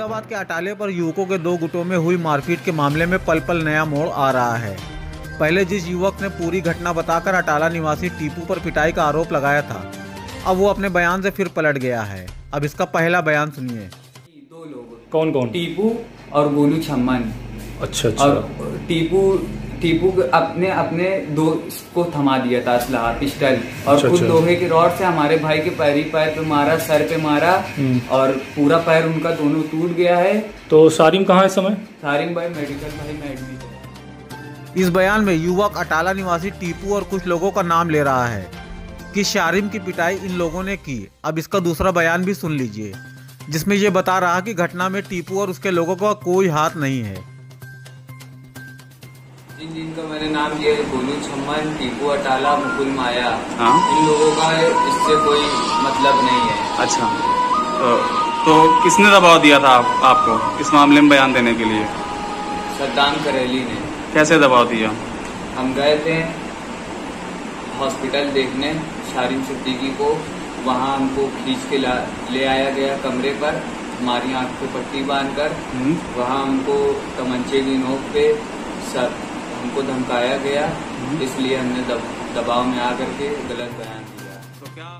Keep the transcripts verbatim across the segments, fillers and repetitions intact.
खुलदाबाद के अटाले पर युवकों के दो गुटों में हुई मारपीट के मामले में पल पल नया मोड़ आ रहा है। पहले जिस युवक ने पूरी घटना बताकर अटाला निवासी टीपू पर पिटाई का आरोप लगाया था, अब वो अपने बयान से फिर पलट गया है। अब इसका पहला बयान सुनिए। दो लोग, कौन कौन? टीपू और गोलू छम्मन। अच्छा अच्छा। और टीपू टीपू अपने अपने दोस्त को थमा दिया था असलहा पिस्टल, और अच्छा, खुद अच्छा। लोहे की रॉड से हमारे भाई के पैरी पैर पे मारा, सर पे मारा, और पूरा पैर उनका दोनों टूट गया है। तो सारिम कहाँ है इस समय? सारिम भाई मेडिकल भाई में एडमिट है। इस बयान में युवक अटाला निवासी टीपू और कुछ लोगों का नाम ले रहा है कि शारिम की पिटाई इन लोगों ने की। अब इसका दूसरा बयान भी सुन लीजिए, जिसमें ये बता रहा कि घटना में टीपू और उसके लोगों का कोई हाथ नहीं है। जिन जिनका मैंने नाम लिया है, गोलू छम्मन, टीपू अटाला, मुकुल माया, हाँ? इन लोगों का इससे कोई मतलब नहीं है। अच्छा, तो, तो किसने दबाव दिया था आप, आपको इस मामले में बयान देने के लिए? सद्दाम करेली ने। कैसे दबाव दिया? हम गए थे हॉस्पिटल देखने शारिम सिद्दीकी को, वहाँ हमको खींच के ला ले आया गया कमरे पर, हमारी आंख पे पट्टी बांधकर। वहाँ हमको तमंचे की नोक पे सब हमको धमकाया गया, इसलिए हमने दब, दबाव में आकर के गलत बयान दिया। तो क्या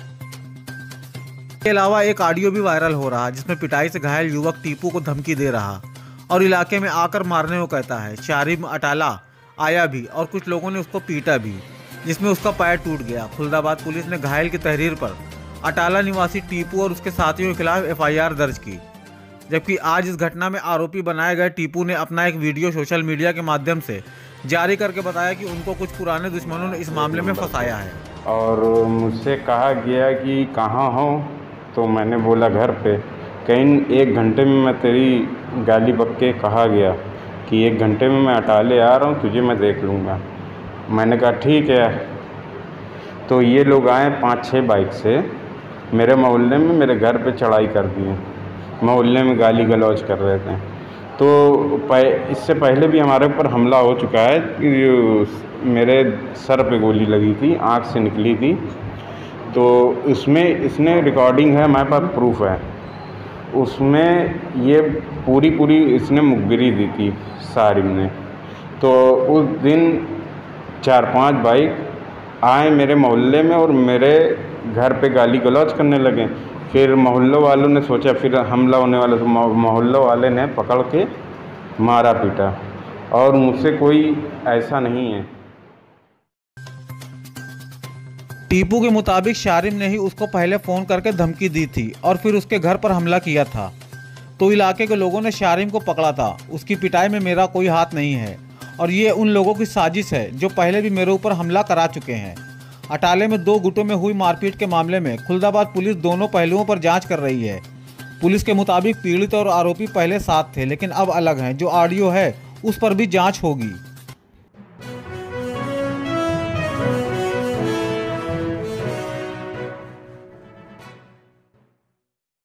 इसके अलावा एक ऑडियो भी वायरल हो रहा है, जिसमें पिटाई से घायल युवक टीपू को धमकी दे रहा और इलाके में आकर मारने को कहता है। शारिम अटाला आया भी और कुछ लोगों ने उसको पीटा भी, जिसमें उसका पैर टूट गया। खुलदाबाद पुलिस ने घायल की तहरीर पर अटाला निवासी टीपू और उसके साथियों के खिलाफ एफ आई आर दर्ज की, जबकि आज इस घटना में आरोपी बनाए गए टीपू ने अपना एक वीडियो सोशल मीडिया के माध्यम से जारी करके बताया कि उनको कुछ पुराने दुश्मनों ने इस मामले में फंसाया है। और मुझसे कहा गया कि कहाँ हो, तो मैंने बोला घर पे। कहीं एक घंटे में मैं तेरी गाली बक्के कहा गया कि एक घंटे में मैं अटाले आ रहा हूँ, तुझे मैं देख लूँगा। मैंने कहा ठीक है। तो ये लोग आए पाँच छः बाइक से मेरे मोहल्ले में, मेरे घर पे चढ़ाई कर दी। मोहल्ले में गाली गलौज कर रहे थे। तो इससे पहले भी हमारे ऊपर हमला हो चुका है कि मेरे सर पे गोली लगी थी, आँख से निकली थी। तो उसमें इसने रिकॉर्डिंग है, हमारे पास प्रूफ है। उसमें ये पूरी पूरी इसने मुखबिरी दी थी सारिम ने। तो उस दिन चार पांच बाइक आए मेरे मोहल्ले में और मेरे घर पे गाली गलौज करने लगे। फिर मोहल्लों वालों ने सोचा फिर हमला होने वाला, तो मोहल्लों वाले ने पकड़ के मारा पीटा, और मुझसे कोई ऐसा नहीं है। टीपू के मुताबिक शारिम ने ही उसको पहले फोन करके धमकी दी थी और फिर उसके घर पर हमला किया था। तो इलाके के लोगों ने शारिम को पकड़ा था। उसकी पिटाई में मेरा कोई हाथ नहीं है और ये उन लोगों की साजिश है जो पहले भी मेरे ऊपर हमला करा चुके हैं। अटाले में दो गुटों में हुई मारपीट के मामले में खुलदाबाद पुलिस दोनों पहलुओं पर जांच कर रही है। पुलिस के मुताबिक पीड़ित और आरोपी पहले साथ थे, लेकिन अब अलग हैं। जो ऑडियो है उस पर भी जांच होगी।